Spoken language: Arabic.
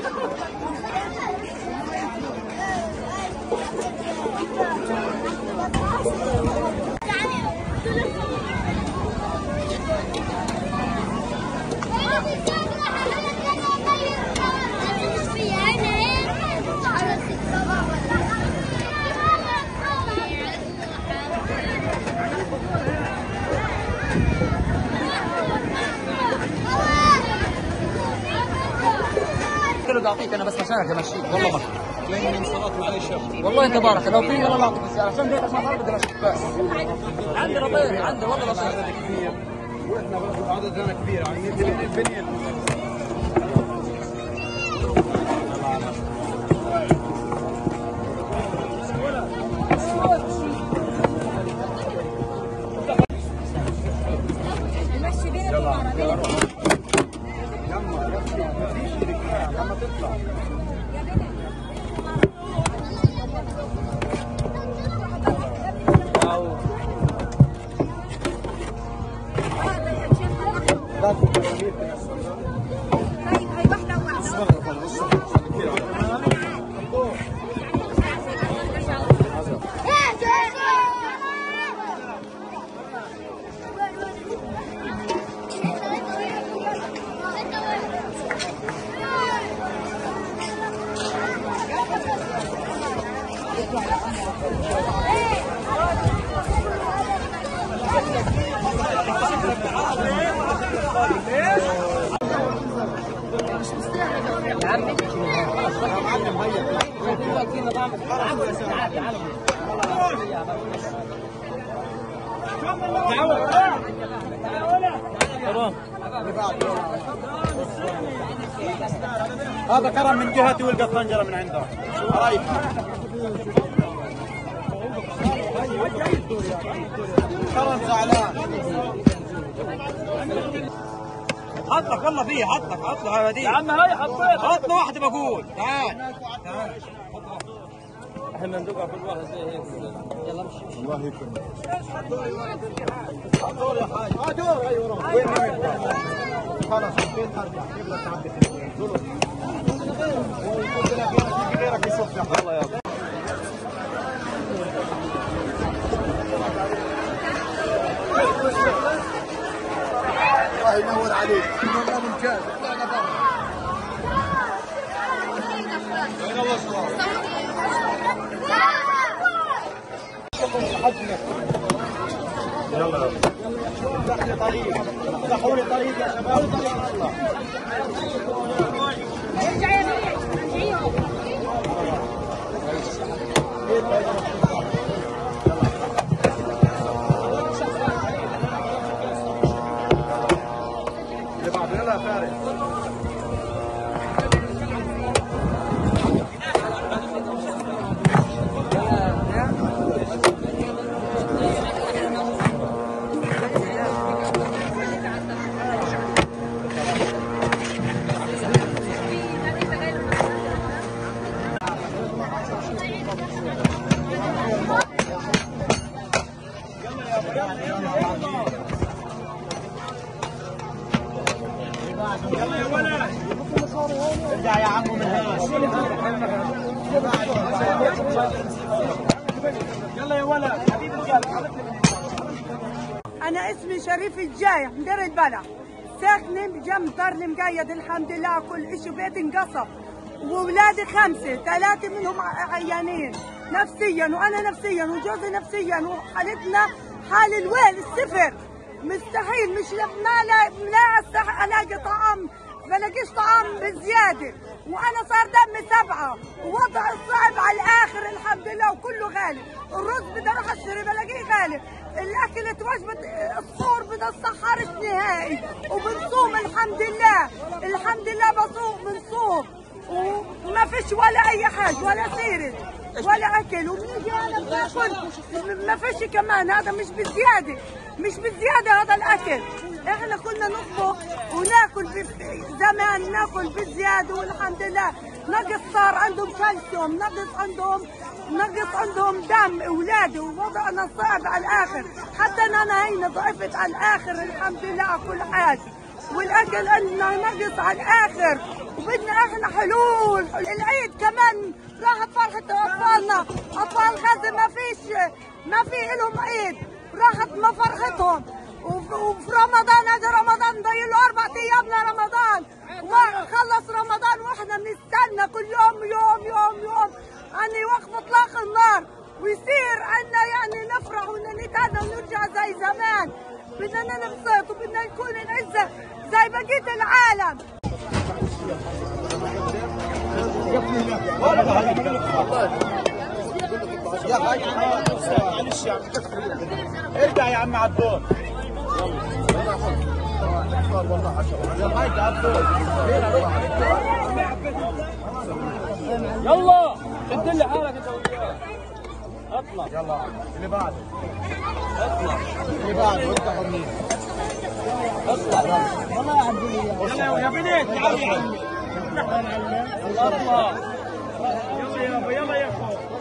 اعطيك انا بس عشانك امشيك والله ما جاي من صلاه معلش والله تبارك لو في والله بعطيك بس عشان بيتك ما بدي امشيك بس عندي رضيت عندي والله رضيت عدد كبير واحنا برضه عددنا كبير عايزين البنيه لما تطلع هذا كرم من جهتي والقى الطنجره من عنده. كرم زعلان. حطك والله فيه حطك حط له هذه يا عم هاي حطيت حط له واحده بقول تعال تعال احنا ندقها كل واحد زي هيك يلا امشي الله يكرمك دور يا حاج دور ايوه وين خلاص فين ترجع كيف بدك تعبي غيرك يصفح الله يا الله ينور عليك والله ممتاز طلعنا برا وين الله يلا افتح لي طريق افتحوا لي طريق يا شباب اللي بعده يلا يا فارس يلا يا ولد ارجع يا عمو من هنا يلا يا ولد انا اسمي شريف الجاي من دير البلع ساكنه بجنب دار المقيد الحمد لله كل شيء بيت انقصف واولادي 5 3 منهم عيانين نفسيا وانا نفسيا وجوزي نفسيا وحالتنا حال الويل الصفر مستحيل مش لا الاقي طعام بلاقيش طعام بزياده وانا صار دمي 7 ووضع صعب على الاخر الحمد لله وكله غالي الرز بدي اروح اشتري بلاقيه غالي الاكل وجبه السحور بدي السحرش نهائي وبنصوم الحمد لله بصوم بنصوم وما فيش ولا اي حاجه ولا سيره ولا اكل وبنيجي انا بناكل ما فيش كمان هذا مش بزياده هذا الاكل احنا كنا نطبخ وناكل زمان ناكل بزياده والحمد لله نقص صار عندهم كالسيوم نقص عندهم دم اولادي ووضعنا صعب على الاخر حتى انا هينا ضعفت على الاخر الحمد لله كل حاجه والاكل عندنا نقص على الاخر وبدنا احنا حلول. العيد كمان راحت فرحة اطفالنا، اطفال غزة ما في لهم عيد، راحت ما فرحتهم. وفي رمضان هذا رمضان ضايل له 4 ايام لرمضان، وخلص رمضان واحنا بنستنى كل يوم يوم يوم يوم يعني وقف اطلاق النار، ويصير عنا يعني نفرح ونتهنى ونرجع زي زمان. بدنا ننبسط وبدنا نكون نعزة زي بقية العالم. معلش يا عم ارجع يا عم على الدور. يلا شد لي حالك انت وياه. اطلع يلا اللي بعده، اطلع اللي بعده افتحوا منين. اطلع والله يا عبد الله. يلا يا بنات تعالوا يا عمي. اطلع يلا يا ابو يلا يا اخو.